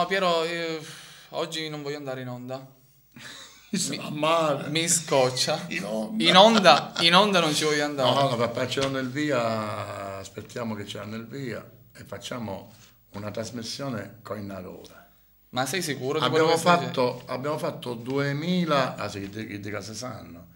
No, Piero, oggi non voglio andare in onda. Mi scoccia. In onda non ci voglio andare. No, papà, ce l'hanno il via, aspettiamo che ce l'hanno il via e facciamo una trasmissione con Narora. Ma sei sicuro? Abbiamo fatto 2000, di casa sanno,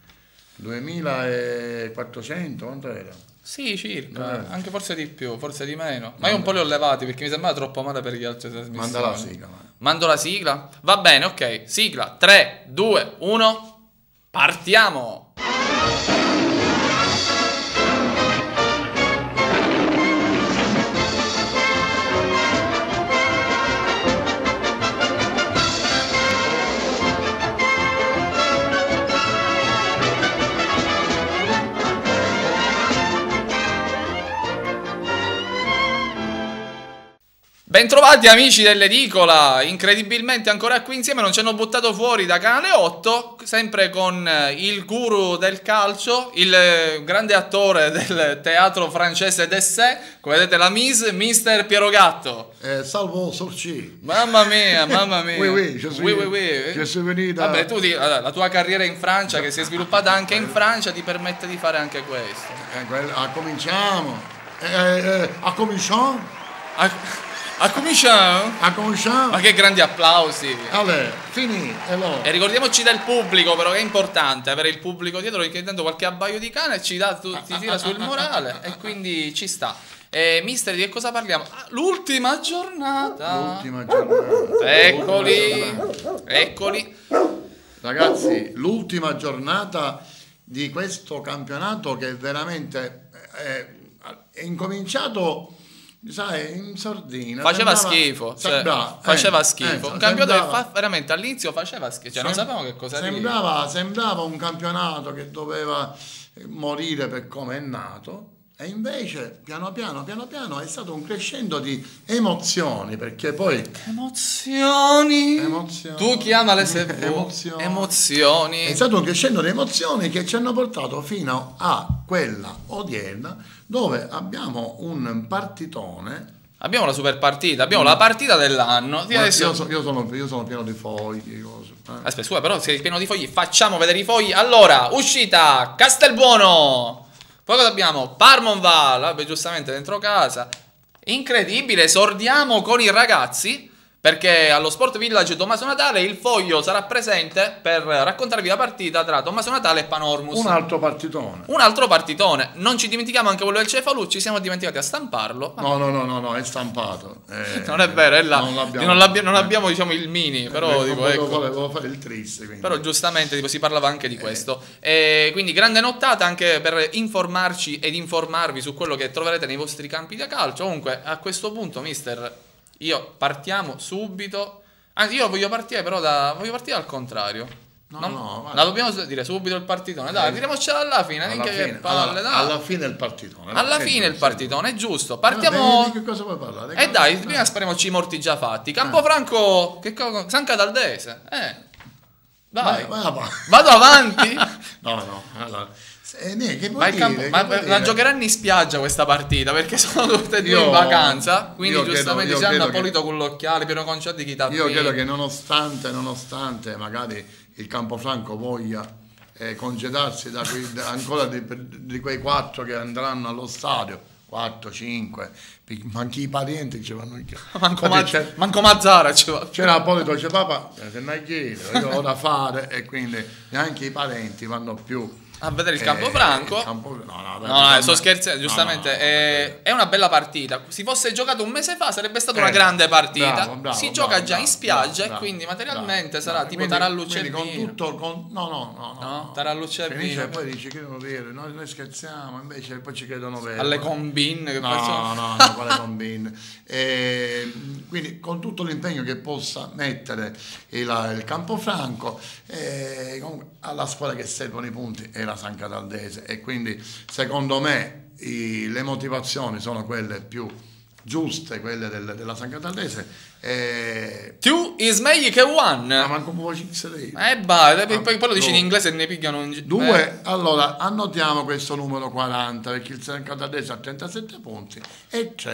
2400, quanto era? Sì, circa, anche forse di più, forse di meno. Ma io un po' li ho levati perché mi sembrava troppo male per gli altri trasmissioni. Manda la sigla. Mando la sigla? Va bene, ok. Sigla, 3, 2, 1, partiamo! Bentrovati amici dell'edicola, incredibilmente ancora qui insieme, non ci hanno buttato fuori da Canale 8, sempre con il guru del calcio, il grande attore del teatro francese d'essai, come vedete la Mister Piero Gatto. Salvo Sorci. Mamma mia, mamma mia. Oui, je suis venu da... Vabbè, tu la tua carriera in Francia, che si è sviluppata anche in Francia, ti permette di fare anche questo. Cominciamo. Ma che grandi applausi! Allora, finì. E ricordiamoci del pubblico, però, che è importante avere il pubblico dietro, perché intanto qualche abbaio di cane ti tira sul morale e quindi ci sta. Mister, di che cosa parliamo? L'ultima giornata. Eccoli. Ragazzi, l'ultima giornata di questo campionato che veramente è incominciato... Sai, in sordina faceva schifo, faceva schifo. Un campionato che veramente all'inizio faceva schifo, non sapevamo che cosa sembrava un campionato che doveva morire per come è nato, e invece piano piano è stato un crescendo di emozioni, perché poi emozioni. Tu chiamale emozioni. È stato un crescendo di emozioni che ci hanno portato fino a quella odierna, dove abbiamo un partitone. Abbiamo la super partita, abbiamo la partita dell'anno. Io sono pieno di fogli. Aspetta, scusa, però sei pieno di fogli, facciamo vedere i fogli. Allora, uscita Castelbuono. Poi cosa abbiamo? Parmonval, vabbè, giustamente dentro casa. Incredibile, esordiamo con i ragazzi, perché allo Sport Village Tommaso Natale il foglio sarà presente per raccontarvi la partita tra Tommaso Natale e Panormus. Un altro partitone. Non ci dimentichiamo anche quello del Cefalù, ci siamo dimenticati a stamparlo. No, è stampato. Non è vero, è là. Non abbiamo diciamo il mini, però volevo fare il triste. Quindi. Però giustamente si parlava anche di questo. Quindi grande nottata anche per informarci ed informarvi su quello che troverete nei vostri campi da calcio. Comunque a questo punto, mister, partiamo subito. Anzi, io voglio partire però voglio partire al contrario. La dobbiamo dire subito il partitone. Dai, tiriamocela alla fine. Alla fine il partitone. Alla fine il partitone, è giusto. Partiamo. Di che cosa vuoi parlare? Dai, prima spariamoci i morti già fatti. Campofranco, San Cataldese. Dai. Vado avanti. No. Allora. La giocheranno in spiaggia questa partita, perché sono tutte e due in vacanza, quindi giustamente si hanno Polito con l'occhiale, Piero Concerti chi tappi. Io credo che nonostante magari il Campofranco voglia congedarsi ancora di quei 4 che andranno allo stadio, 4, 5, manchi i parenti ci vanno manco Mazzara c'era Polito, dice papà se ne chiedo, io ho da fare, e quindi neanche i parenti vanno più a vedere il Campofranco. Sto scherzando, giustamente. È una bella partita. Si fosse giocato un mese fa sarebbe stata una grande partita. Si gioca già in spiaggia e quindi materialmente sarà tipo Tarallucce e Vino. No, Tarallucce e Vino. E poi dici che non vero, noi scherziamo, invece poi ci credono vero. Alle combine. No, quale combine. Quindi con tutto l'impegno che possa mettere il Campofranco, alla squadra che servono i punti è la San Cataldese, e quindi secondo me le motivazioni sono quelle più giuste, quelle della San Cataldese. Two is meglio che one. Ma manco poi poi lo dici in inglese e ne pigliano un... Due, allora annotiamo questo numero 40, perché il San Cataldese ha 37 punti e c'è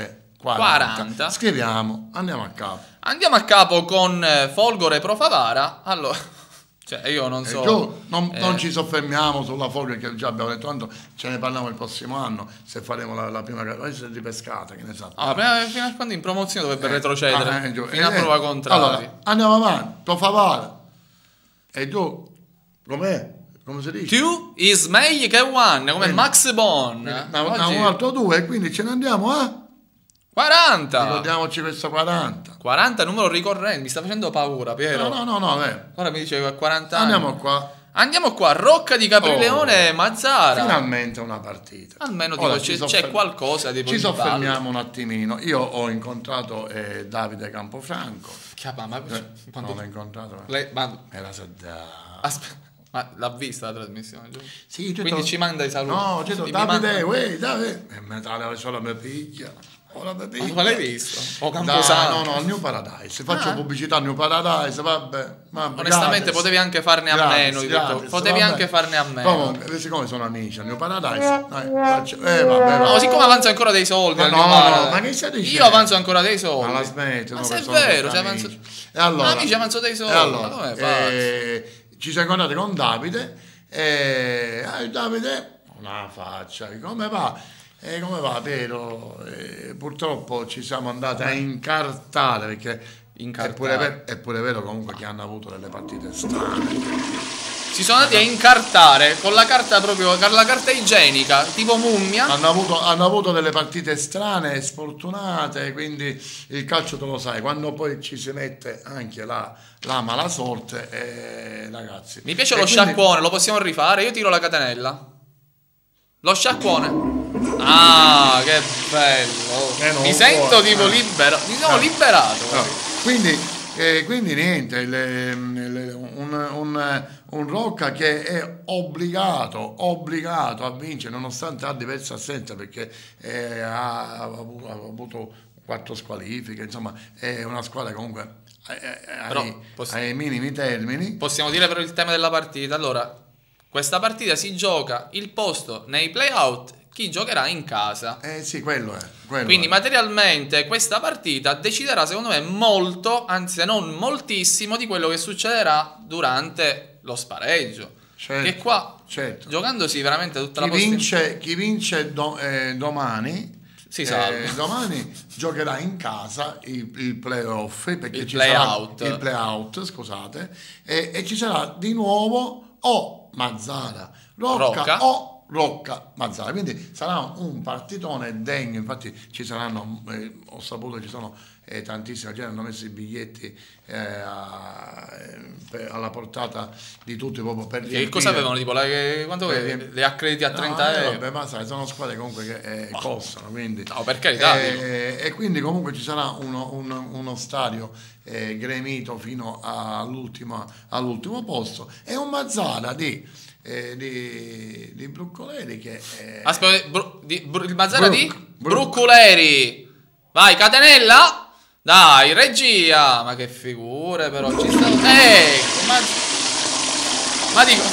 40. Scriviamo, andiamo a capo. Andiamo a capo con Folgore Pro Favara. Allora, cioè io non so. Non ci soffermiamo sulla Folgore che già abbiamo detto, tanto ce ne parliamo il prossimo anno se faremo la prima gara di pescata, che ne sa. Fino a quando in promozione dovrebbe retrocedere. Fino a prova contraria. Allora, andiamo avanti, Pro Favara. E tu, com'è? Come si dice? Two is meglio che one, come Max Bon. Un altro 2, quindi ce ne andiamo a 40. Ricordiamoci questo 40. 40 numero ricorrente, mi sta facendo paura, Piero. No. Ora mi dice 40 anni. Andiamo qua. Rocca di Caprileone e Mazzara. Finalmente una partita. Almeno dico, c'è qualcosa di Ci soffermiamo un attimino. Io ho incontrato Davide Campofranco. Non l'ho incontrato. Era sedata. Aspetta. Ma l'ha vista la trasmissione, giusto? Sì, quindi ci manda i saluti. No, Davide, e metà solo la mia piglia. Ma l'hai visto? O Camposanto? No, al New Paradise. Faccio pubblicità al New Paradise, vabbè. Onestamente gratis. Potevi anche farne a meno. Potevi anche farne a meno. Comunque, siccome sono amici al New Paradise, vabbè. No, siccome avanzo ancora dei soldi. Ma che stai dicendo? Io avanzo ancora dei soldi. Ma la smetto. Ma se è vero, se avanzo. E allora, amici, avanzo dei soldi. E allora, ma come fai? Ci siamo incontrati con Davide e Davide, una faccia, come va? Come va, Piero? Purtroppo ci siamo andati a incartare perché è pure vero comunque che hanno avuto delle partite strane. Si sono andati a incartare con la carta proprio, con la carta igienica, tipo mummia. Hanno avuto delle partite strane, sfortunate, quindi il calcio te lo sai, quando poi ci si mette anche la mala sorte, ragazzi. Mi piace lo sciacquone, lo possiamo rifare? Io tiro la catenella. Lo sciacquone. Ah, che bello. Mi sento tipo libero. Mi sono liberato. No. Quindi niente, un Rocca che è obbligato a vincere nonostante ha diverse assenze perché ha avuto 4 squalifiche, insomma è una squadra comunque ai minimi termini. Possiamo dire però il tema della partita. Allora, questa partita si gioca il posto nei play-out. Chi giocherà in casa. Sì, quello è. Quindi materialmente questa partita deciderà secondo me molto, anzi se non moltissimo, di quello che succederà durante lo spareggio. Certo, che qua, giocandosi veramente tutta la possibilità. Chi vince domani si salva. Domani giocherà in casa il playoff, perché il play-out, scusate, e ci sarà di nuovo o Mazzara, Rocca o Rocca Mazzara, quindi sarà un partitone degno. Infatti ci saranno, ho saputo ci sono tantissima gente, hanno messo i biglietti alla portata di tutti proprio per riempire. Che cosa avevano tipo le accrediti a 30 euro? Vabbè, ma sai, sono squadre comunque che costano, quindi no, per carità, e quindi comunque ci sarà uno stadio gremito fino all'ultimo posto e un Mazzara di Bruccoleri che aspetta, il Mazzara di Bruccoleri. Vai, catenella. Dai, regia. Ma che figure però ci stanno. Ecco, ma dico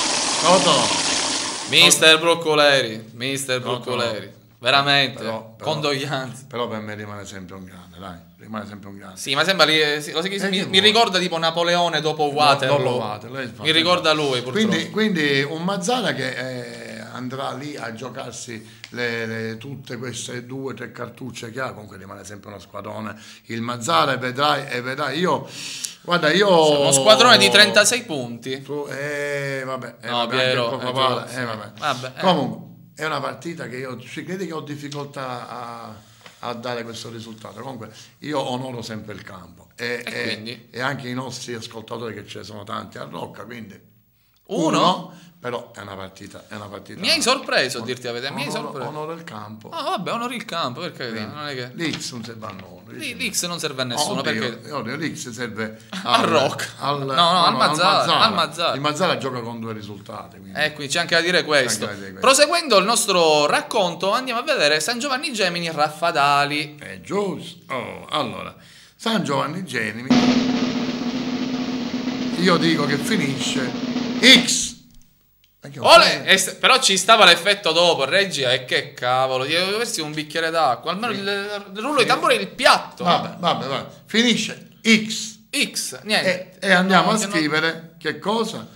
Mister Bruccoleri. Veramente, però, condoglianze. Però per me rimane sempre un grande, dai. Rimane sempre un grande. Sì, ma sembra mi ricorda tipo Napoleone dopo Waterloo. Mi ricorda lui, purtroppo. Quindi un Mazzara che andrà lì a giocarsi tutte queste 2 o 3 cartucce che ha, comunque rimane sempre uno squadrone. Il Mazzara e vedrai guarda, uno squadrone di 36 punti. Vabbè, Piero, vabbè. Comunque è una partita che io ci credi che ho difficoltà a dare questo risultato. Comunque io onoro sempre il campo e anche i nostri ascoltatori, che ce ne sono tanti a Rocca, quindi però è una partita. Mi hai sorpreso, a dirti la verità. Onoro il campo. Vabbè, onori il campo, perché non è che l'X non serve a noi. L'X non serve a nessuno, perché l'X serve al Rocca. Al Mazzara. Il Mazzara gioca con 2 risultati. Quindi c'è anche da dire questo. Proseguendo il nostro racconto, andiamo a vedere San Giovanni Gemini Raffadali. È giusto. Allora, San Giovanni Gemini, io dico che finisce X. Perché Però ci stava l'effetto dopo, regia, e che cavolo, gli dovresti un bicchiere d'acqua, almeno il rullo di tamburi, il piatto. Vabbè. Finisce X, niente. E andiamo a scrivere che cosa?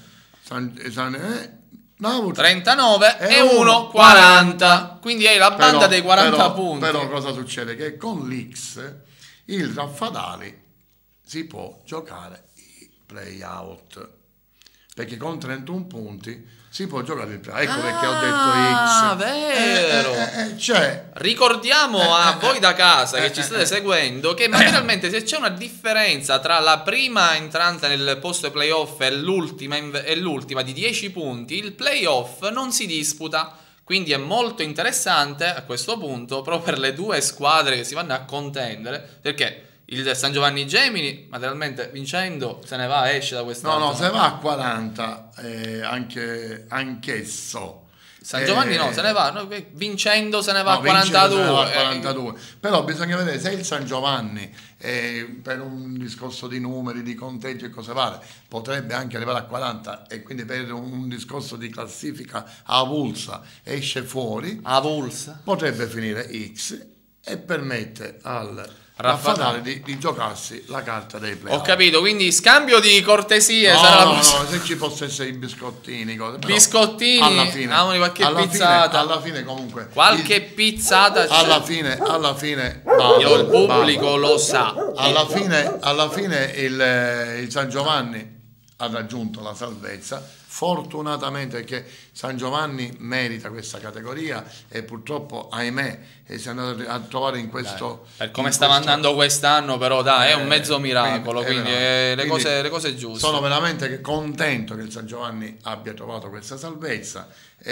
39 e 1, 40. Quindi è la banda dei 40 punti. Però cosa succede? Che con l'X il Raffadali si può giocare i play-out. Perché con 31 punti si può giocare il play. Ecco perché ho detto X. Ah, vero. Cioè, ricordiamo a voi da casa che ci state seguendo che materialmente se c'è una differenza tra la prima entrata nel posto playoff e l'ultima di 10 punti, il playoff non si disputa. Quindi è molto interessante a questo punto proprio per le due squadre che si vanno a contendere, perché il San Giovanni Gemini, materialmente vincendo, se ne va, esce da questa. No, se ne va a 40, anch'esso. San Giovanni no, se ne va, vincendo se ne va a 42. 42. Però bisogna vedere se il San Giovanni, per un discorso di numeri, di conteggio e cose varie, potrebbe anche arrivare a 40 e quindi per un discorso di classifica avulsa esce fuori, potrebbe finire X e permette al Raffadali di giocarsi la carta dei playoff. Ho capito, quindi scambio di cortesie no, se ci fosse essere i biscottini, biscottini, alla fine, qualche pizzata. Alla fine comunque qualche pizzata alla fine il pubblico lo sa. Alla fine il San Giovanni ha raggiunto la salvezza. Fortunatamente, perché San Giovanni merita questa categoria e purtroppo, ahimè, si è andato a trovare in questo. Per come stava andando quest'anno, però è un mezzo miracolo. Quindi le cose giuste. Sono veramente contento che il San Giovanni abbia trovato questa salvezza.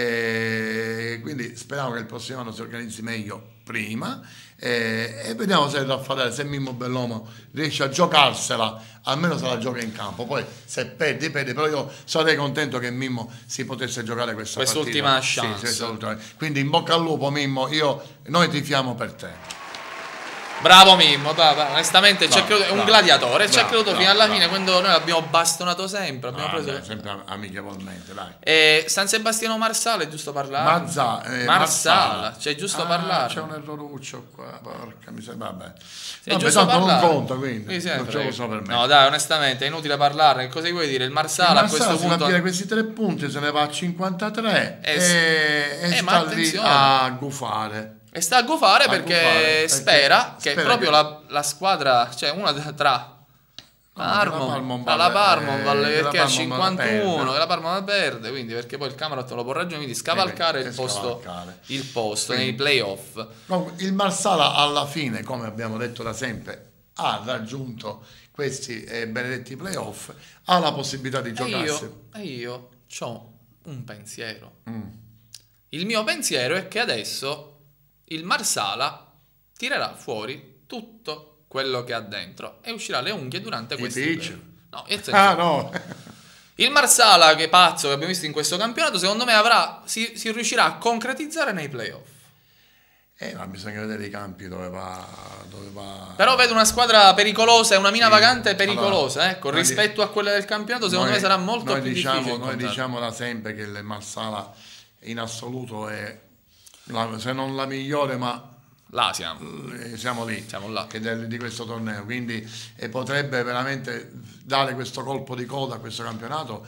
Quindi speriamo che il prossimo anno si organizzi meglio prima. E vediamo se il Raffadali, se Mimmo Bellomo riesce a giocarsela, almeno se la gioca in campo. Poi se perdi, però io sarei contento che Mimmo si potesse giocare quest'ultima chance. Sì, quindi in bocca al lupo Mimmo, noi tifiamo per te. Bravo Mimmo, onestamente è un gladiatore, ci ha creduto fino alla fine, quando noi l'abbiamo bastonato sempre, sempre amichevolmente, dai. San Sebastiano Marsala, è giusto parlare? Marsala, c'è giusto parlare. C'è un erroruccio qua, porca miseria, vabbè. Tanto non conta, quindi non ce lo posso permettere. No, dai, onestamente è inutile parlarne. Cosa vuoi dire? Il Marsala a questo punto va a dire questi 3 punti, se ne va a 53 e sta lì a gufare. E sta a gufare perché spera che proprio la squadra, cioè una tra la Parmonval che ha 51 e la Parmonval perde, quindi perché poi il Camarot lo può raggiungere, quindi scavalcare il posto nei playoff. Il Marsala alla fine, come abbiamo detto da sempre, ha raggiunto questi benedetti playoff, ha la possibilità di giocarsi. Io ho un pensiero. Il mio pensiero è che adesso il Marsala tirerà fuori tutto quello che ha dentro e uscirà le unghie durante questi no. Il Marsala, che pazzo che abbiamo visto in questo campionato, secondo me si riuscirà a concretizzare nei playoff. Ma bisogna vedere i campi dove va. Però vedo una squadra pericolosa e una mina vagante pericolosa, rispetto a quella del campionato, secondo me sarà molto più difficile. Noi diciamo da sempre che il Marsala in assoluto è se non la migliore, ma là siamo lì, siamo là. Che di questo torneo, quindi potrebbe veramente dare questo colpo di coda a questo campionato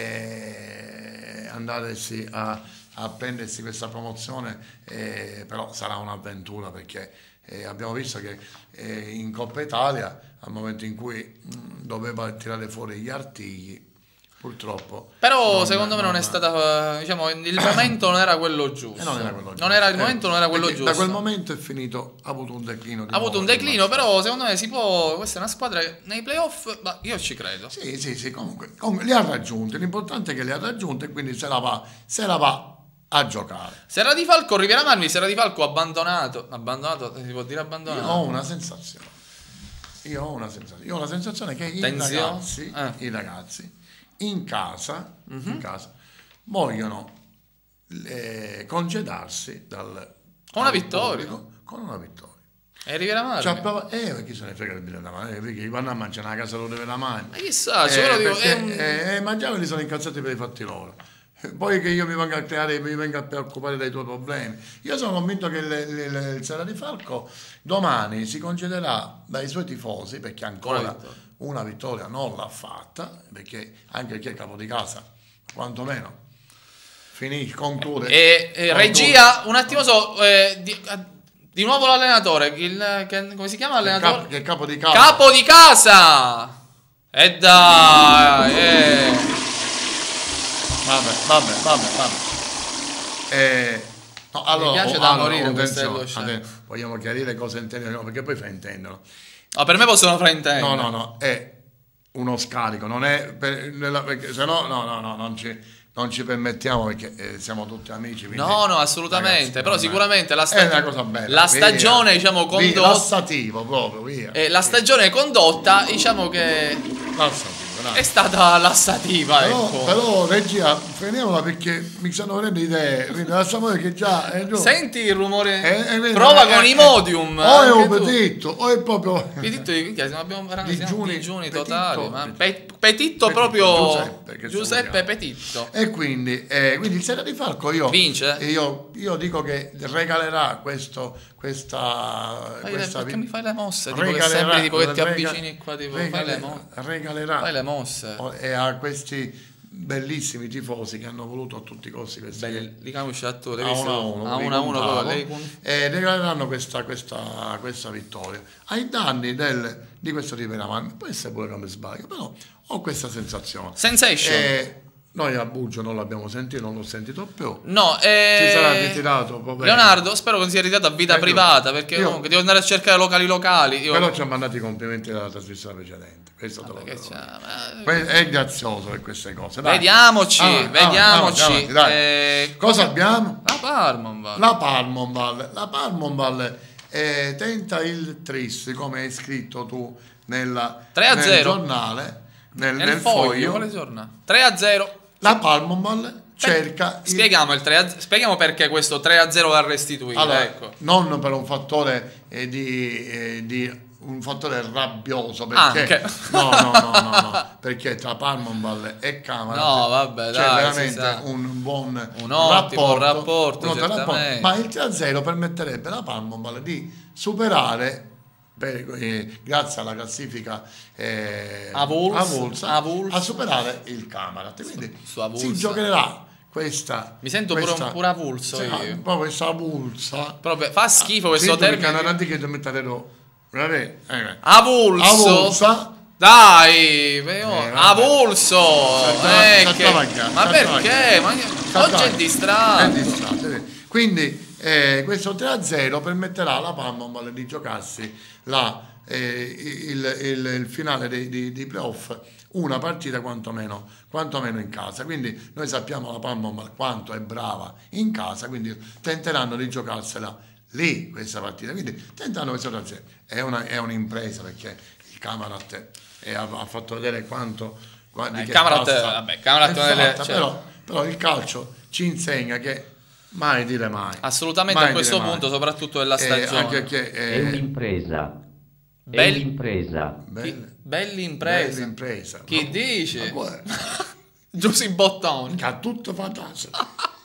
e andarsi a prendersi questa promozione, però sarà un'avventura, perché abbiamo visto che in Coppa Italia, al momento in cui doveva tirare fuori gli artigli, purtroppo. Però secondo me non è stata, diciamo, il momento non era quello giusto. Il momento non era quello giusto. Da quel momento è finito, ha avuto un declino. Però secondo me si può. Questa è una squadra che nei playoff, io ci credo. Sì, comunque li ha raggiunti. L'importante è che li ha raggiunti e quindi se la va a giocare. Serra di Falco, Riviera Marmi, Serra di Falco abbandonato, si può dire abbandonato. Io ho una sensazione che i ragazzi in casa vogliono congedarsi con una vittoria. Con una vittoria. E Riviera Marmi? Chi se ne frega di Riviera Marmi? Perché vanno a mangiare una casa loro Riviera Marmi. Ma chissà, mangiare li sono incazzati per i fatti loro. Poi che io mi venga a creare, mi venga a preoccupare dei tuoi problemi. Io sono convinto che il Sera di Falco domani si concederà dai suoi tifosi, perché ancora una vittoria non l'ha fatta, perché anche chi è capo di casa, quantomeno, conclude. Regia, un attimo di nuovo l'allenatore, come si chiama l'allenatore? Che è capo di casa. Capo di casa! E dai! Vabbè. No, allora, mi piace da morire questo vogliamo chiarire cosa intendono, perché poi fraintendono. No, per me possono fraintendere. No, è uno scarico, non è perché se no, non ci permettiamo, perché siamo tutti amici. Quindi, no, assolutamente. ragazzi, però sicuramente è una cosa bella. La stagione, diciamo, condotta. Lassativo proprio, via. La stagione condotta, diciamo che Lassativo. è stata lassativa, ecco. Però regia, freniamola, perché mi stanno venendo idee, quindi lasciamo che già è giù. Senti il rumore, prova con Imodium. O è un petitto, o è proprio petitto abbiamo digiuni totali, ma petitto Petitto, proprio Giuseppe Petitto. E quindi il Sera di Falco vince? Io dico che regalerà questa perché mi fai le mosse, tipo che sembri tipo che ti avvicini qua, tipo fai le mosse. E a questi bellissimi tifosi che hanno voluto a tutti i costi li conosci a tu, a 1-1 regaleranno questa vittoria ai danni di questo Riveraman. Può essere pure che mi sbaglio, però ho questa sensazione. Sensation. Noi a Bulgio non l'abbiamo sentito, non l'ho sentito più. No, si sarà ritirato. Leonardo, spero che non sia ritirato a vita privata, perché comunque devo andare a cercare locali. Però ci ha mandato i complimenti dalla trasmissione precedente. Questo è grazioso per queste cose. Dai. Vediamoci. Dai. Cosa abbiamo? La Palmonval. La Palmonval tenta il tris, come hai scritto tu nel giornale, nel foglio. Quale giornata? 3-0. La Palmonval cerca. Spieghiamo perché questo 3-0 va restituito. Allora, ecco. Non per un fattore un fattore rabbioso, perché no, perché tra Palmonval e Camera c'è veramente un buon rapporto, ma il 3-0 permetterebbe alla Palmonval di superare, grazie alla classifica avulsa, a superare il Camarat, quindi si giocherà questa. Mi sento pure avulso proprio questa avulsa, proprio fa schifo questo termine avulsa. Dai, avulso. Ma perché? Oggi è distratto. Quindi questo 3-0 permetterà alla Palmonval di giocarsi il finale dei playoff, una partita quantomeno in casa. Quindi noi sappiamo la Palmonval quanto è brava in casa, quindi tenteranno di giocarsela lì questa partita, quindi tentando questa situazione. È un'impresa, perché il Camarat ha fatto vedere quanto il Camarat però il calcio ci insegna che mai dire mai, assolutamente, a questo punto, soprattutto della stagione, anche perché è un'impresa. Bell'impresa. Chi dice? Giussi Bottoni, che ha tutto fantastico.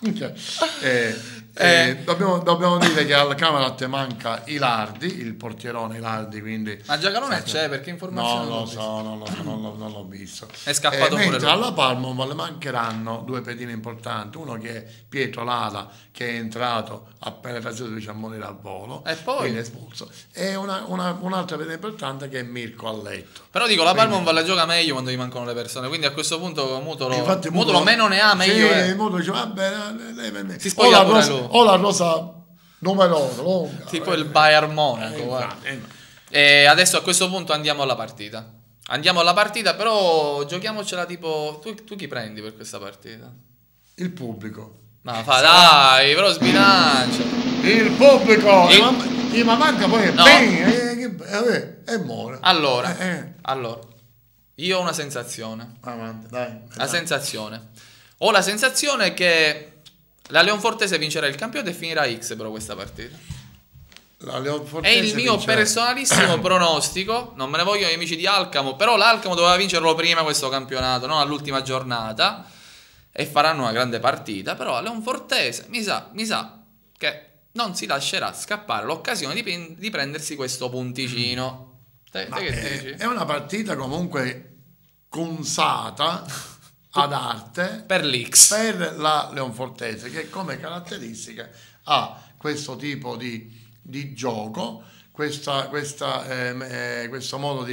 Dobbiamo dire che al Camarat manca Ilardi, il portierone Ilardi, quindi ma Giacalone c'è, perché informazioni non l'ho visto. È scappato pure mentre alla Palmonval mancheranno due pedine importanti, uno che è Pietro Lala, che è entrato appena trasferito a morire al volo e poi quindi espulso, e un'altra pedina importante che è Mirko Alletto. Però dico, la Palmonval gioca meglio quando gli mancano le persone, quindi a questo punto Mutolo meno ne ha, meglio Mutolo dice vabbè, si spoglia pure lui. O la rosa numerosa, lunga, tipo il Bayern Monaco. E adesso a questo punto andiamo alla partita, però giochiamocela tipo tu chi prendi per questa partita? Il pubblico. Dai, però sbilancia il pubblico. Ma manca poi e muore. Allora io ho una sensazione. Dai. Ho la sensazione che la Leonfortese vincerà il campionato e finirà X, però questa partita è il mio personalissimo pronostico. Non me ne vogliono gli amici di Alcamo, però l'Alcamo doveva vincerlo prima questo campionato, non all'ultima giornata. e faranno una grande partita, però Leonfortese mi sa che non si lascerà scappare l'occasione di prendersi questo punticino. Te che dici? È una partita comunque consata ad arte Per l'X. per la Leonfortese, che come caratteristica ha questo tipo di gioco, questo modo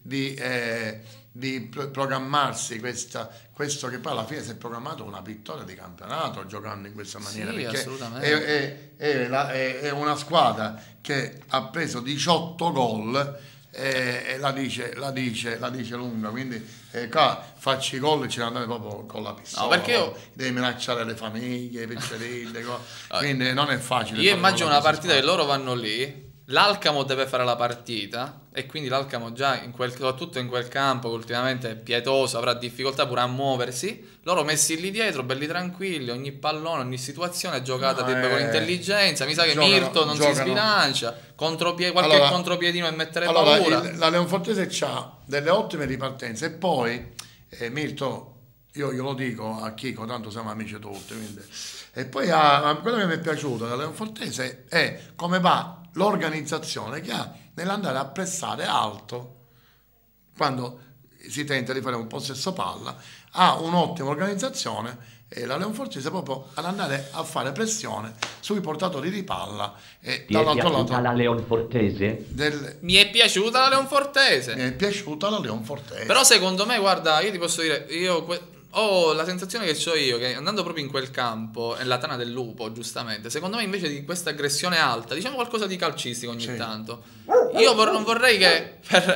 di programmarsi, questo che poi alla fine si è programmato una vittoria di campionato giocando in questa maniera, Sì, perché assolutamente. è una squadra che ha preso 18 gol e la dice lunga, quindi qua facci i gol e ce ne andare proprio con la pistola. No, perché devi minacciare le famiglie, i piccerilli, quindi non è facile. Io immagino una partita che loro vanno lì, l'Alcamo deve fare la partita e quindi l'Alcamo già soprattutto in quel campo che ultimamente è pietoso, avrà difficoltà pure a muoversi, loro messi lì dietro belli tranquilli, ogni pallone, ogni situazione è giocata con intelligenza, mi sa che Mirto non si sbilancia, qualche contropiedino e mettere paura. La Leonfortese ha delle ottime ripartenze e poi Mirto, io glielo dico a Chico, tanto siamo amici tutti, quindi. E poi quello che mi è piaciuto della Leonfortese è come va l'organizzazione che ha nell'andare a pressare alto quando si tenta di fare un possesso palla, ha un'ottima organizzazione e la Leonfortese proprio ad andare a fare pressione sui portatori di palla e dall'altro lato la Leonfortese? Mi è piaciuta la Leonfortese. Mi è piaciuta la Leonfortese. Però secondo me, guarda, io ti posso dire, ho la sensazione che ho io, che andando proprio in quel campo, è la tana del lupo, giustamente, secondo me invece di questa aggressione alta, diciamo qualcosa di calcistico ogni tanto, io non vorrei che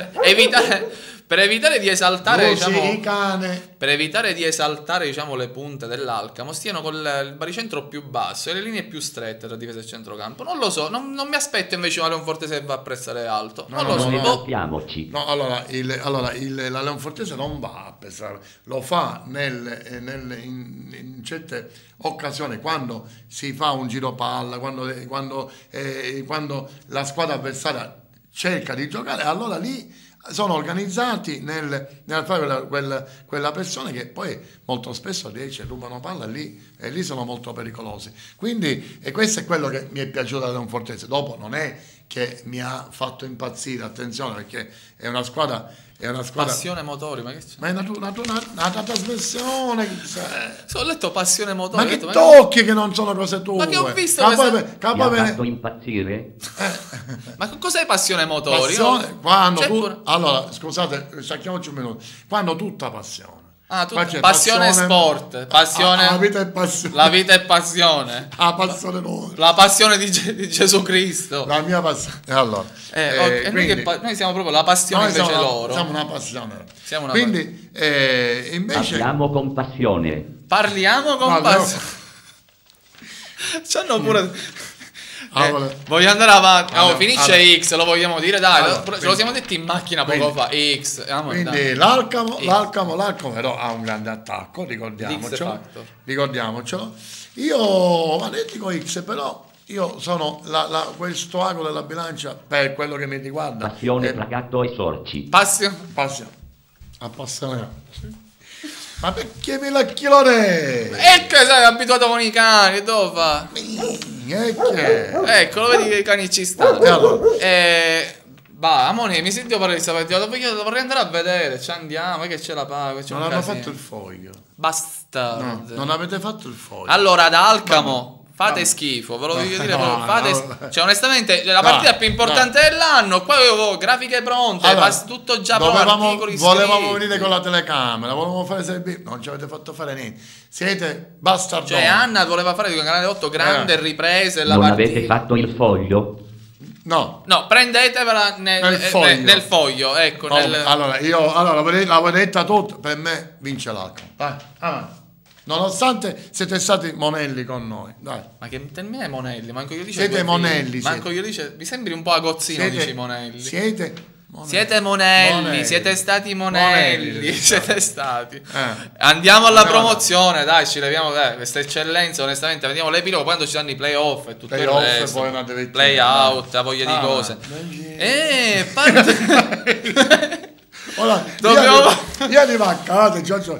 per evitare di esaltare, per evitare di esaltare, diciamo, le punte dell'Alcamo, stiano con il baricentro più basso e le linee più strette tra difesa e centrocampo. Non lo so, non mi aspetto invece una Leonfortese che va a pressare alto. Non lo so. No, allora la Leonfortese non va a pressare, lo fa in certe occasioni, quando si fa un giro palla, quando la squadra avversaria cerca di giocare, allora lì sono organizzati nel fare quella pressione che poi molto spesso rubano palla e lì sono molto pericolosi. Quindi questo è quello che mi è piaciuto da Leonfortese. Dopo non è che mi ha fatto impazzire, attenzione, perché è una squadra Passione motori, ma che c'è? Ma è una trasmissione. Ho letto passione motori. Ma che tocchi che non sono cose tue. Ma che ho visto? Mi ha fatto impazzire? Ma cos'è passione motori? Allora, scusate, stacchiamoci un minuto. Quando tutta passione. Passione sport, passione, la vita è passione. La vita è passione. Passione nuova. La passione di Gesù Cristo. La mia passione. Allora, noi siamo proprio la passione invece loro. Siamo una passione. Quindi invece parliamo con passione. Parliamo con passione. C'hanno pure voglio andare avanti. Finisce X, lo vogliamo dire? Dai, ce lo siamo detti in macchina poco fa. X. Quindi l'Alcamo però ha un grande attacco, ricordiamocelo. Io dico X, però io sono questo ago della bilancia per quello che mi riguarda. Passione, placato e sorci. Passione. Appassionato. Ma perché me la chilone? E che sei abituato con i cani, dove fa? Ecco, lo vedi che i cani ci stanno. Amore, mi senti parlare di questa partita? Vorrei andare a vedere, ci andiamo, che c'è la paga. Non hanno fatto il foglio. Basta. Non avete fatto il foglio. Allora, da Alcamo fate schifo, ve lo voglio dire. Cioè, onestamente, la partita più importante dell'anno. Qua avevo grafiche pronte, tutto già pronto. Volevamo venire con la telecamera, volevamo fare servizio. Non ci avete fatto fare niente. Siete bastardoni. Cioè, Anna voleva fare di un canale 8 grande riprese. Non avete fatto il foglio? No, prendetevela nel foglio. Ecco, allora, l'avevo detta tutto. Per me vince l'Alcamo. Vai. Nonostante siete stati monelli con noi, dai. Ma che termine è monelli? Manco io dice siete monelli. Manco io dice, mi sembri un po' agozzino, dici monelli. Siete monelli, siete stati monelli. Siete stati. Andiamo alla promozione, dai, ci leviamo questa eccellenza, onestamente, vediamo l'epilogo quando ci saranno i playoff e tutto il resto. Play out, la voglia di cose. Ora, io arrivo a casa, Giorgio,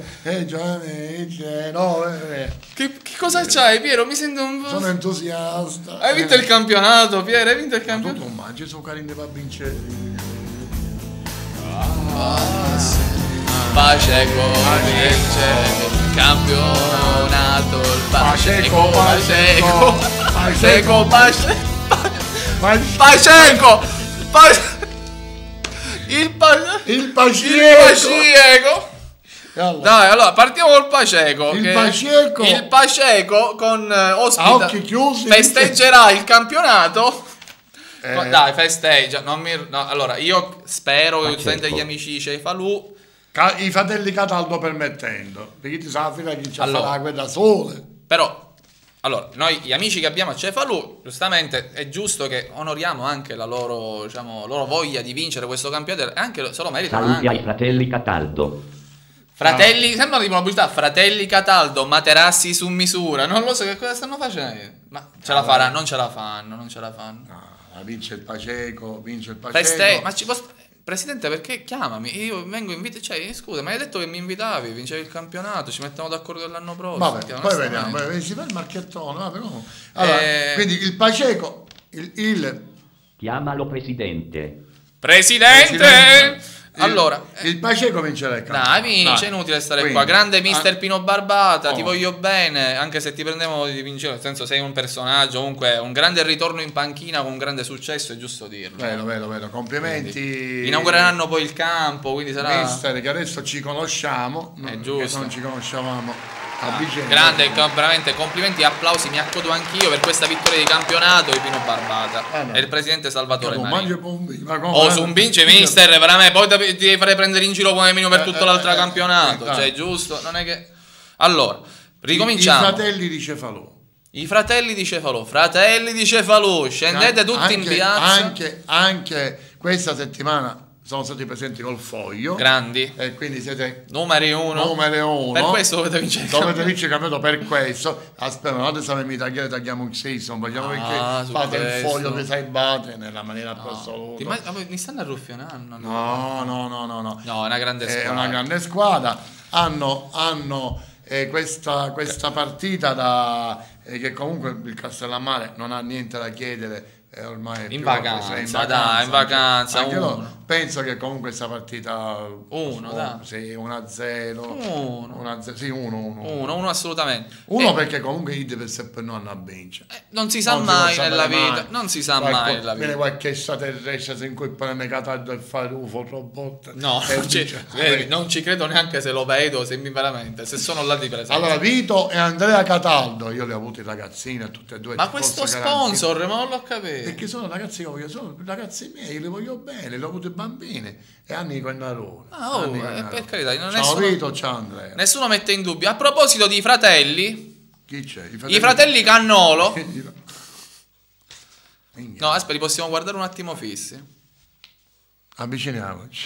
no, Che cosa c'hai, Piero? Mi sento un po'... sono entusiasta. Hai vinto il campionato, Piero, hai vinto il Tu campionato. non mangi su carine per vincere. Paceco vince il campionato. Paceco, Paceco, Paceco, Paceco, il Paceco. Allora, Dai, allora partiamo col Paceco. Il che Paceco. Il Paceco con a ospita occhi chiusi. festeggerà il campionato. Eh. Dai, festeggia. No, allora, io spero che Paceco. utente gli amici di Cefalù. I fratelli Cataldo permettendo, perché ti sa la fila che ci Allora. farà quella sole. Però, allora, noi gli amici che abbiamo a Cefalù, giustamente è giusto che onoriamo anche la loro, diciamo, loro voglia di vincere questo campionato e anche se lo meritano Saluti ai anche. fratelli Cataldo. Fratelli, sembra tipo una pubblicità, Fratelli Cataldo, materassi su misura, non lo so che cosa stanno facendo. Ma ce la faranno, non ce la fanno. No, vince il Paceco, Ma Presidente, perché chiamami? Io vengo invitato, cioè, scusa, ma hai detto che mi invitavi, vincevi il campionato, ci mettiamo d'accordo l'anno prossimo. Vabbè, Cioè, poi onestamente. vediamo, si fa il marchettone. Vabbè, comunque. Allora, quindi il Paceco, Chiamalo presidente. Presidente! Allora, il Paceco vincerà il campionato. dai, vince, è inutile stare Quindi, qua. Grande mister Pino Barbata, ti Oh. voglio bene, anche se ti prendevo di vincere, nel senso sei un personaggio, comunque un grande ritorno in panchina con un grande successo, è giusto dirlo. Vero, complimenti. Inaugureranno poi il campo, quindi sarà... Mister, che adesso ci conosciamo, È che giusto. non ci conoscevamo a vicenda. Grande, veramente complimenti e applausi, mi accodo anch'io per questa vittoria di campionato di Pino Barbata No. e il presidente Salvatore Non Marini. mangio pombi, ma come? Oh, su un vince mister, veramente, poi ti farei prendere in giro come meno per tutto l'altro campionato, dai. cioè giusto, non è che... Allora, I ricominciamo. fratelli di Cefalù. I fratelli di Cefalù, scendete tutti in piazza. Anche questa settimana sono stati presenti col foglio. Grandi. E quindi siete Numeri uno. numero uno. Per questo dovete vincere il Dovete campionato. vincere il campionato per questo. Aspetta, noi siamo in tagliamo il season, vogliamo perché su fate il questo. foglio che sai bate nella maniera più Ti assoluta. mi stanno arruffinando? No. No, è una grande È squadra. una grande squadra. Hanno questa partita che comunque il Castellammare non ha niente da chiedere. Ormai è In più- vacanza, è in vacanza, anche uno. loro. Penso che comunque questa partita Dai. sì, 1-0 Uno. 1-0, sì, 1-1 Uno assolutamente. perché comunque i per sempre non hanno a vincere. Non si sa Non si mai può nella sapere vita. mai. Non si sa mai nella Viene vita. qualche extraterrestre se in cui prende Cataldo e fa l'UFO robot. No, e vedi, non ci credo neanche se lo vedo, se mi veramente, se sono là di presenza. Allora, Vito e Andrea Cataldo, io li ho avuti ragazzini, tutti e due. Ma ti questo posso garantire. sponsor, ma non l'ho capito. Perché sono ragazzi che voglio, sono ragazzi miei, li voglio bene, li ho avuti bambini e anni con Narone. Per carità, Ciao nessuno, Vito, ciao Andrea. nessuno mette in dubbio. A proposito di fratelli, Chi c'è? i fratelli Cannolo. Minchia. No, aspetta, li possiamo guardare un attimo fissi. Avviciniamoci.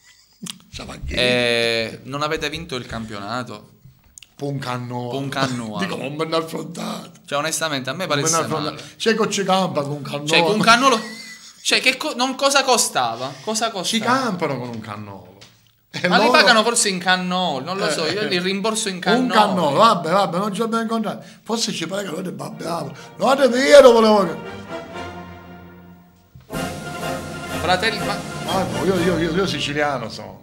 Non avete vinto il campionato. Puncannuolo. Dico, non me ne affrontate. Cioè, onestamente, a me Non me ne pare affrontate. male. C'è con ci campa con un cannolo. Cioè, con un cannolo. Cioè, cosa costava? Cosa Ci costava? campano con un cannolo. E Ma li loro- pagano forse in cannolo, non lo so, io li rimborso in cannolo. Un cannolo, vabbè, non ci abbiamo incontrato. Forse ci pare che noi babbiamo. No, io lo volevo. Fratelli, ma Io siciliano sono.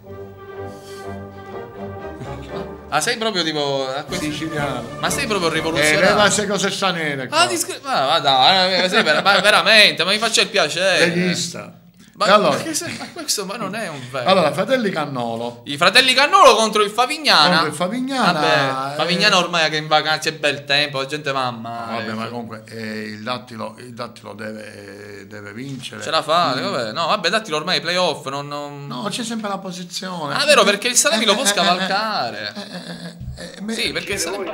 sei proprio tipo Siciliano. ma sei proprio Le rivoluzionario. queste cose straniere. qua. Ma dai, veramente, ma mi faccia il piacere. Leghista. Ma, E allora? ma questo ma non è un vero. Allora, fratelli Cannolo. I fratelli Cannolo contro il Favignana. Contro il Favignana, Vabbè, Favignana ormai che in vacanza c'è bel tempo, la gente va a male. Vabbè, ma comunque il dattilo deve vincere. Ce la fa, vabbè. No, vabbè, Dattilo ormai ai playoff non... No, c'è sempre la posizione. Ah, vero, perché il Salemi lo può scavalcare. Beh, Sì, perché il Salemi...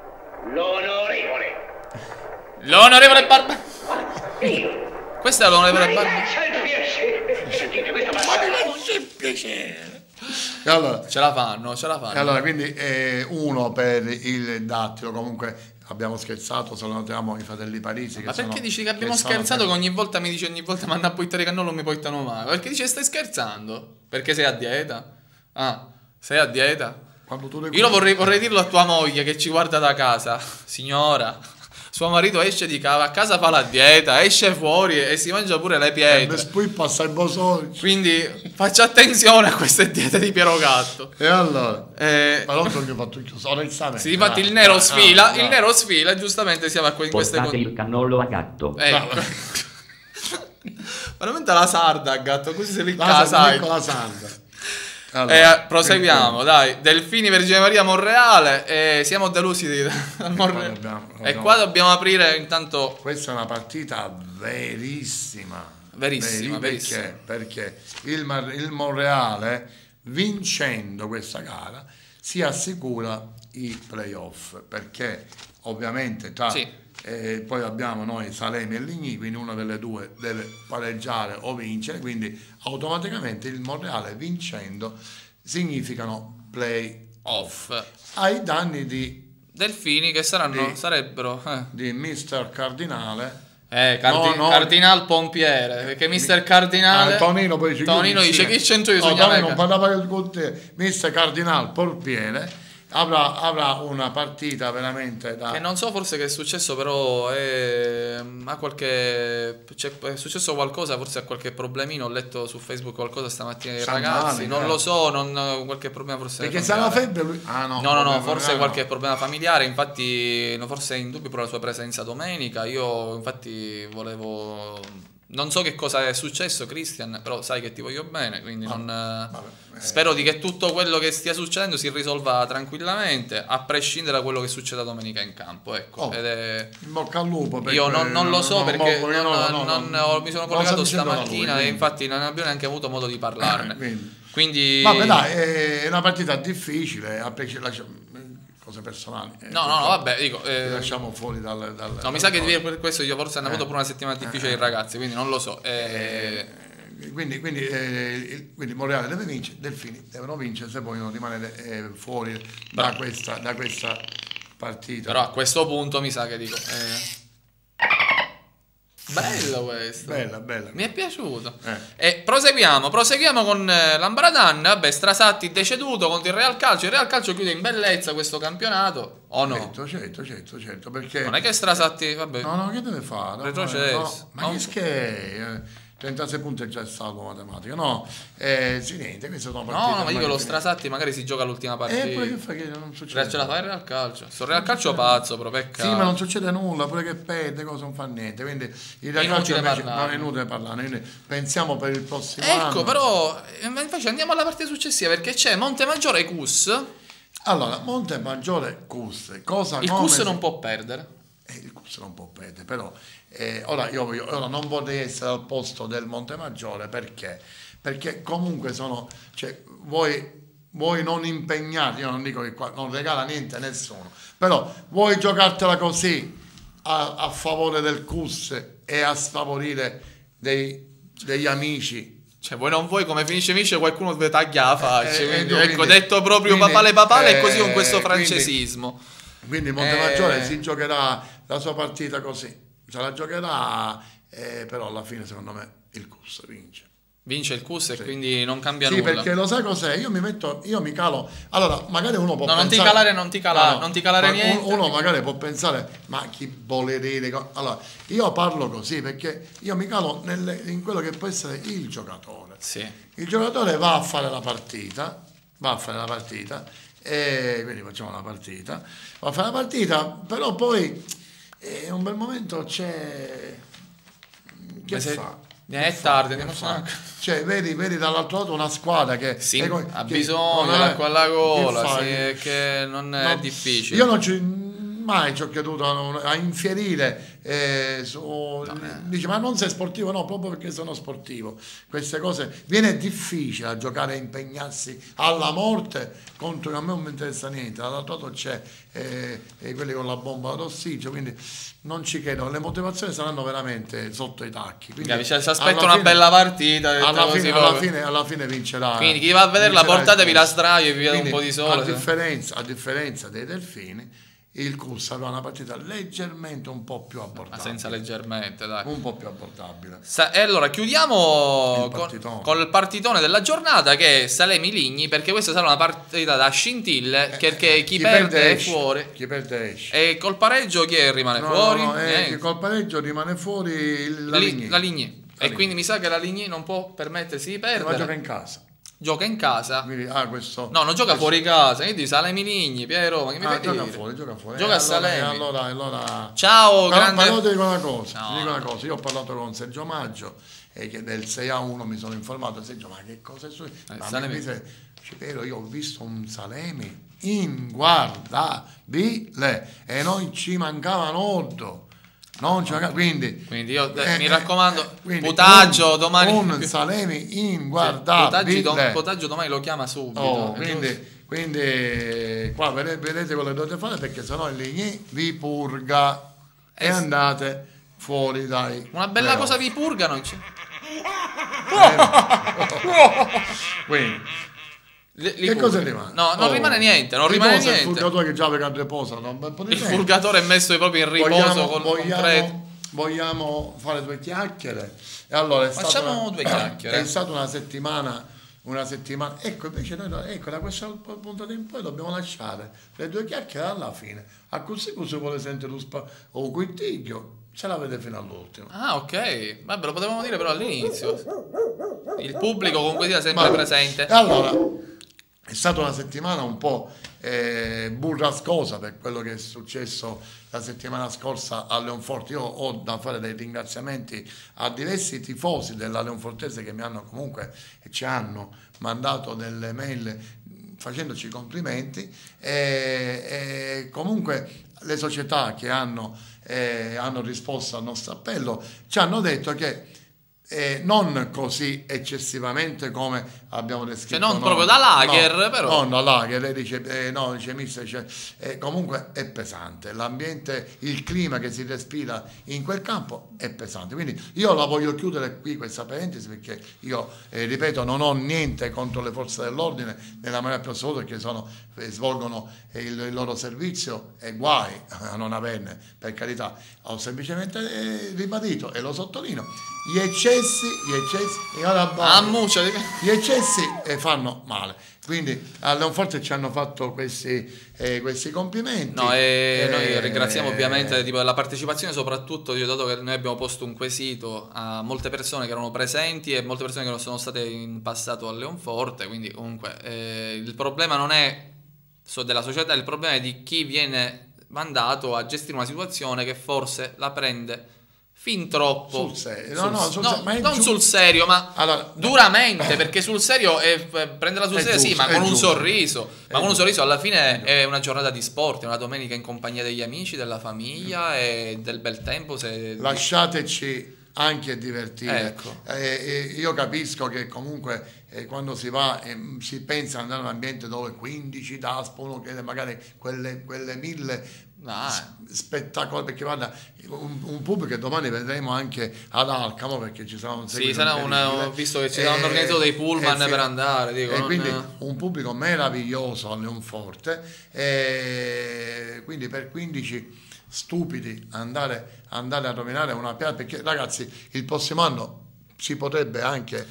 L'onorevole. L'onorevole Barba... Io. Questo è l'onorevole Barba... C'è il piacere. Sentite questo passaggio. E allora, Ce la fanno. e allora, quindi uno per il dattilo. Comunque abbiamo scherzato, salutiamo i fratelli Parisi. Ma che perché sono- dici che abbiamo sono scherzato che sempre- ogni volta mi dici ogni volta manda a poitare che non mi poitano mai? Perché dici che stai scherzando? Perché sei a dieta? Ah, sei a dieta? Quando tu le Io vorrei dirlo a tua moglie che ci guarda da casa. Signora, suo marito esce di casa, a casa fa la dieta, esce fuori e si mangia pure le pietre. poi passa il bosone. Quindi faccia attenzione a queste diete di Piero Gatto. E allora? Ma non so che ho fatto onestamente. sì, infatti il nero sfila, il nero sfila, giustamente siamo in queste Portate il cannolo a gatto. Ecco. Veramente la sarda, gatto, così se li La casa. sarda. Allora, proseguiamo, dai. Delfini Vergine Maria Monreale. Siamo delusi dal Monreale. E qua dobbiamo aprire intanto. Questa è una partita verissima. Verissima. Perché il Monreale, vincendo questa gara, si assicura i playoff. Perché ovviamente poi abbiamo noi Salemi e Ligny, quindi una delle due deve pareggiare o vincere, quindi automaticamente il Monreale vincendo significano play-off ai danni di Delfini che sarebbero di Mister Cardinale. Cardinal Pompiere, perché Mister Cardinale Tonino dice che c'entro io non parlava con te. Mister Cardinal Pompiere avrà una partita veramente da... Che non so forse che è successo, però è successo qualcosa, forse ha qualche problemino, ho letto su Facebook qualcosa stamattina dei ragazzi, non lo so, qualche problema forse perché se ha la febbre lui... no, forse qualche problema familiare, infatti forse è in dubbio per la sua presenza domenica, io infatti volevo... Non so che cosa è successo, Christian, però sai che ti voglio bene, quindi spero di che tutto quello che stia succedendo si risolva tranquillamente, a prescindere da quello che succeda domenica in campo. Ecco. In bocca al lupo. Io non lo so perché mi sono collegato stamattina e infatti non abbiamo neanche avuto modo di parlarne. Quindi... Vabbè dai, è una partita difficile, cose personali. Vabbè, dico... lasciamo fuori dal no, mi sa che per questo io forse hanno avuto pure una settimana difficile i ragazzi, quindi non lo so. Quindi Monreale deve vincere, Delfini devono vincere se vogliono rimanere fuori da questa partita. Però a questo punto mi sa che dico... Bello questo. Bella. Mi è piaciuto. E proseguiamo con l'Ambaradan. Vabbè, Strasatti deceduto contro il Real Calcio. Il Real Calcio chiude in bellezza questo campionato. O no? Certo, perché... Non è che Strasatti, vabbè. No, che deve fare? Retrocesso. Ma che 36 punti è già stato matematica. Niente, queste sono partite. No, ma dico lo Strasatti magari si gioca l'ultima partita. Poi che fa che non succede? Ce la fa il Real Calcio. Sto Real Calcio pazzo, però peccato. Sì, ma non succede nulla, pure che perde, cosa non fa niente. Quindi il Real Calcio non è inutile parlare. Quindi pensiamo per il prossimo anno. Ecco, però invece andiamo alla parte successiva perché c'è Montemaggiore e Cus. Allora, Montemaggiore Cus. Il Cus non può perdere. Il Cus non può perdere, però ora io non vorrei essere al posto del Montemaggiore perché comunque voi non impegnate, io non dico che qua non regala niente a nessuno, però vuoi giocartela così a favore del Cus e a sfavorire degli amici. Cioè, voi non vuoi come finisce qualcuno deve tagliare la faccia. Ecco, detto proprio papale e così con questo francesismo. Quindi Montemaggiore si giocherà la sua partita così, se la giocherà, però alla fine secondo me il Cus vince. Vince il Cus e quindi non cambia nulla. Sì, perché lo sai cos'è? Io mi calo. Allora, magari uno può pensare... non ti calare niente. Uno magari può pensare, ma chi vuole dire... Allora, io parlo così perché io mi calo in quello che può essere il giocatore. Sì. Il giocatore va a fare la partita, e quindi facciamo la partita, va a fare la partita, però poi un bel momento c'è... Che fa? È tardi, cioè vedi dall'altro lato una squadra che ha bisogno d'acqua alla gola, che non è difficile. Io non mai ci ho creduto a infierire dice ma non sei sportivo, no, proprio perché sono sportivo, queste cose viene difficile a giocare, a impegnarsi alla morte contro, a me non mi interessa niente, dall'altro lato c'è quelli con la bomba d'ossigeno, quindi non ci credo, le motivazioni saranno veramente sotto i tacchi, quindi si aspetta una bella partita, alla fine vincerà, quindi chi va a vedere la portatevi la sdraio e vi vede un po' di sole, a differenza dei Delfini, il Cus aveva una partita leggermente un po' più Ma abbordabile. senza leggermente, dai. Un po' più abbordabile. E allora chiudiamo Il partitone. con il partitone della giornata, che è Salemi Ligni, perché questa sarà una partita da scintille, perché chi perde è esce. fuori. Chi perde esce. E col pareggio chi rimane No, fuori? no, Niente. col pareggio rimane fuori la Ligny. La Ligny. E quindi mi sa che la Ligny non può permettersi di Ma gioca perdere. in casa. Gioca in casa. Quindi, questo, No, non gioca fuori casa. Io di Salemi Ligni, Piero, ma che mi fai gioca dire? fuori, gioca fuori. Gioca a allora, Salemi. Allora, Ciao, Però grande. ti dico una cosa, No. ti dico una cosa, io ho parlato con Sergio Maggio e che del 6-1 mi sono informato, Sergio, ma che cosa è successo? Salemi. Mi dice, Pero, io ho visto un Salemi inguardabile e non ci mancava ordo. Non ci mancava, quindi Io mi raccomando, quindi Putaggio domani. un Salemi inguardabile. Putaggio domani lo chiama subito. Oh, quindi qua vedete quello che dovete fare, perché sennò il Ligny vi purga e andate fuori dai. Una bella playoff. cosa vi purgano. Quindi, Li che purga. cosa rimane? No, non rimane niente, non rimane riposa niente. Il purgatore che già aveva riposa da un bel po' di Il tempo. purgatore è messo proprio in riposo con concreto. Vogliamo fare due chiacchiere? E allora è Facciamo due chiacchiere. È stata una settimana. Ecco, invece noi da questo punto di in poi dobbiamo lasciare le due chiacchiere alla fine. A così vuole sentire o quittiglio, ce l'avete fino all'ultimo. Ah, ok. Vabbè, lo potevamo dire però all'inizio. Il pubblico comunque sia sempre presente. Allora, è stata una settimana un po' burrascosa per quello che è successo la settimana scorsa a Leonforte. Io ho da fare dei ringraziamenti a diversi tifosi della Leonfortese che mi hanno comunque ci hanno mandato delle mail facendoci complimenti e comunque le società che hanno risposto al nostro appello ci hanno detto che non così eccessivamente come abbiamo descritto, non proprio da lager, però. no, da lager, lei dice no, dice mister, comunque è pesante l'ambiente, il clima che si respira in quel campo è pesante, quindi io la voglio chiudere qui questa parentesi, perché io ripeto, non ho niente contro le forze dell'ordine nella maniera più assoluta, perché svolgono il loro servizio e guai a non averne, per carità. Ho semplicemente ribadito e lo sottolineo, gli eccessi fanno male, quindi a Leonforte ci hanno fatto questi complimenti. No, e noi ringraziamo ovviamente la partecipazione, soprattutto dato che noi abbiamo posto un quesito a molte persone che erano presenti e molte persone che non sono state in passato a Leonforte, quindi comunque il problema non è della società, il problema è di chi viene mandato a gestire una situazione che forse la prende fin troppo sul serio, non sul serio, ma allora, duramente, perché sul serio prenderla sul serio, sì, ma con un sorriso. Ma con un sorriso, alla fine è una giornata di sport, è una domenica in compagnia degli amici, della famiglia e del bel tempo. Lasciateci anche divertire. Ecco. Io capisco che comunque quando si va si pensa ad andare in un ambiente dove 15 daspo, che magari quelle 1000 spettacoli, perché guarda, un pubblico che domani vedremo anche ad Alcamo, perché ci sarà un seguito visto che ci saranno organizzato dei pullman per andare, quindi un pubblico meraviglioso a Leonforte, quindi per 15 stupidi andare a rovinare una piazza, perché ragazzi il prossimo anno si potrebbe anche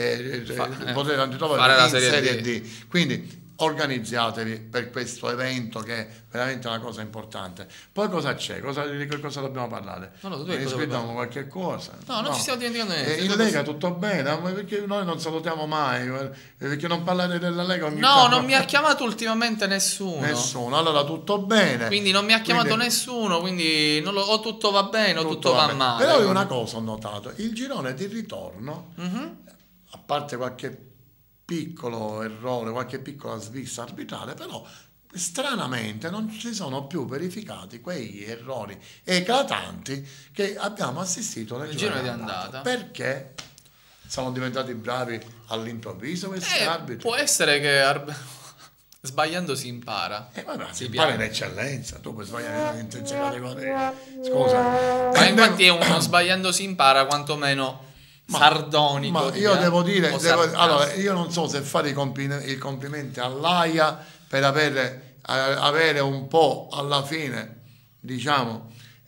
poter ritrovare in Serie D. Quindi organizzatevi per questo evento che è veramente una cosa importante. Poi cosa c'è? Di che cosa dobbiamo parlare? Rispettano qualche cosa? No, non ci stiamo dimenticando niente. In Lega tutto bene? Perché noi non salutiamo mai? Perché non parlare della Lega ogni No, non mi ha chiamato ultimamente nessuno. Allora tutto bene. Quindi non mi ha chiamato nessuno, quindi o tutto va bene o tutto va male. Però una cosa ho notato, il girone di ritorno, a parte qualche piccolo errore, qualche piccola svista arbitrale, però stranamente non ci sono più verificati quegli errori eclatanti che abbiamo assistito nel girone di andata. Perché sono diventati bravi all'improvviso questi arbitri? Può essere che sbagliando si impara. Si impara in eccellenza, tu puoi sbagliare in categoria. Scusa. Ma infatti uno sbagliando si impara, quantomeno sardonico. Ma io devo dire, allora io non so se fare i complimenti all'AIA per aver avere un po' alla fine, diciamo,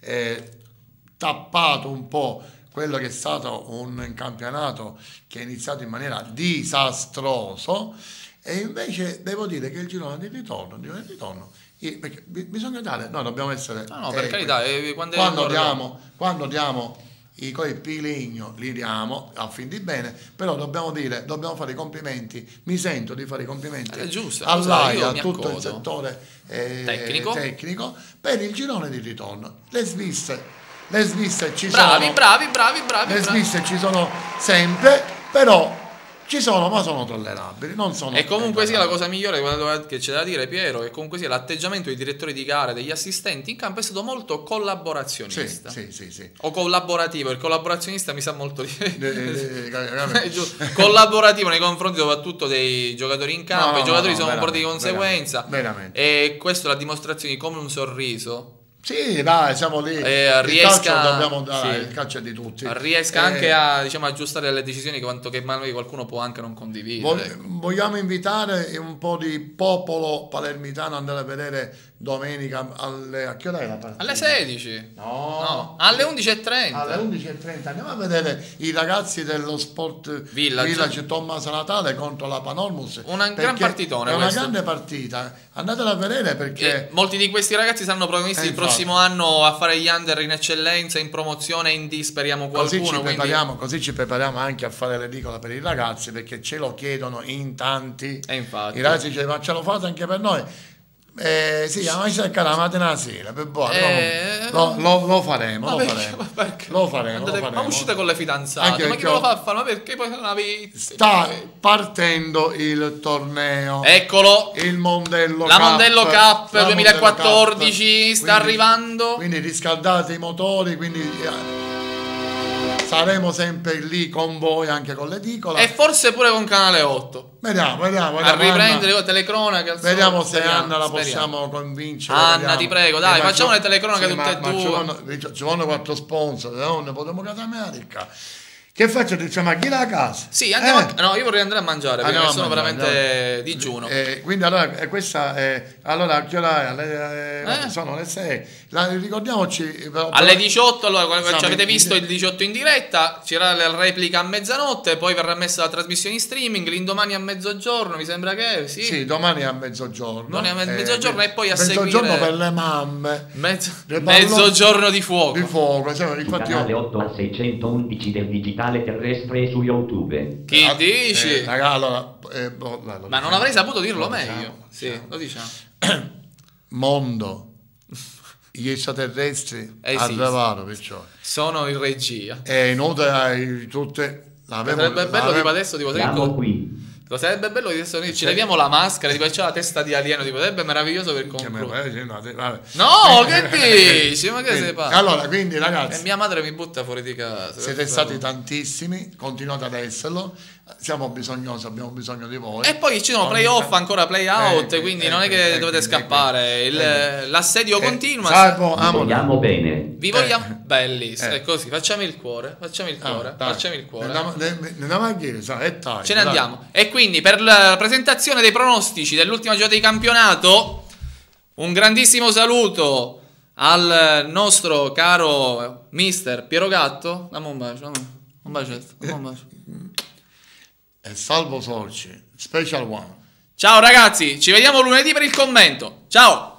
tappato un po' quello che è stato un campionato che è iniziato in maniera disastrosa, e invece devo dire che il girone di ritorno, perché bisogna dare, noi dobbiamo essere, No, per carità, quando diamo i colpi di legno li diamo a fin di bene, però dobbiamo fare i complimenti, mi sento di fare i complimenti all'AIA, a tutto il settore tecnico per il girone di ritorno. Le sviste ci sono, bravi. le sviste ci sono sempre, però ci sono, ma sono tollerabili, non sono. E comunque sia la cosa migliore che c'è da dire, Piero, è comunque sia l'atteggiamento dei direttori di gara, degli assistenti in campo è stato molto collaborazionista. Sì. O collaborativo, il collaborazionista mi sa molto collaborativo nei confronti soprattutto dei giocatori in campo, i giocatori sono comportati di conseguenza. Veramente. E questo è la dimostrazione di come un sorriso. Sì, dai, siamo lì. Il calcio dobbiamo dare, il calcio è di tutti. Riesca anche a, diciamo, aggiustare le decisioni che magari qualcuno può anche non condividere. Vogliamo invitare un po' di popolo palermitano ad andare a vedere domenica a che ora è la partita? Alle 16? No, alle 11:30. Alle 11:30 andiamo a vedere i ragazzi dello Sport Village Tommaso Natale contro la Panormus. Una gran partitone. È una grande partita. Andatela a vedere perché molti di questi ragazzi saranno protagonisti il prossimo anno a fare gli under in eccellenza, in promozione, in D, speriamo qualcuno. Così ci prepariamo anche a fare l'edicola per i ragazzi, perché ce lo chiedono in tanti. E infatti. I ragazzi dicono: ma ce lo fate anche per noi? Sì, ma cercare la mattina la sera per lo faremo. Ma uscite con le fidanzate, ma chi lo fa a fare? Ma perché poi non avete... Sta partendo il torneo, eccolo, il Mondello la Cup, Mondello Cup 2014 quindi, sta arrivando, quindi riscaldate i motori, quindi saremo sempre lì con voi anche con l'edicola e forse pure con Canale 8. Vediamo a riprendere le telecronache. Vediamo se Anna la possiamo convincere. Anna, ti prego, dai, facciamo le telecronache tutte e due. Ci vogliono 4 sponsor, non ne potremo casare ricca. Che faccio? Diciamo a chi la casa? Sì, andiamo no, io vorrei andare a mangiare perché sono veramente digiuno. Quindi allora questa allora a che ora è? Sono le 6. Ricordiamoci alle 18, allora ci avete visto il 18 in diretta, c'era la replica a mezzanotte, poi verrà messa la trasmissione in streaming, l'indomani a mezzogiorno, mi sembra che sì, domani a mezzogiorno. Domani a mezzogiorno e poi a mezzogiorno seguire per le mamme. Mezzogiorno di fuoco. Infatti canale 8 al 611 del digitale terrestre su YouTube. Chi dici? Allora, ma non avrei saputo dirlo meglio. Sì, lo diciamo. Mondo, gli extraterrestri arrivano, perciò sono in regia. E inoltre tutte sarebbe bello tipo adesso tipo siamo qui. Sarebbe bello che adesso noi ci leviamo la maschera, tipo c'è la testa di alieno, tipo sarebbe meraviglioso per concludere. No, che dici? Ma che sei pazzo? Allora, quindi ragazzi, e mia madre mi butta fuori di casa. Siete stati tantissimi, continuate ad esserlo. Siamo bisognosi, abbiamo bisogno di voi. E poi ci sono playoff, ancora playout, quindi non è che dovete scappare. L'assedio continua. Salvo, vi vogliamo bene. Vi vogliamo bellissimo. È così, facciamo il cuore. Facciamo il cuore. Ce ne andiamo. E quindi per la presentazione dei pronostici dell'ultima giornata di campionato, un grandissimo saluto al nostro caro mister Piero Gatto. Dammi un bacio, un bacio. E Salvo Sorci, Special One. Ciao ragazzi, ci vediamo lunedì per il commento. Ciao!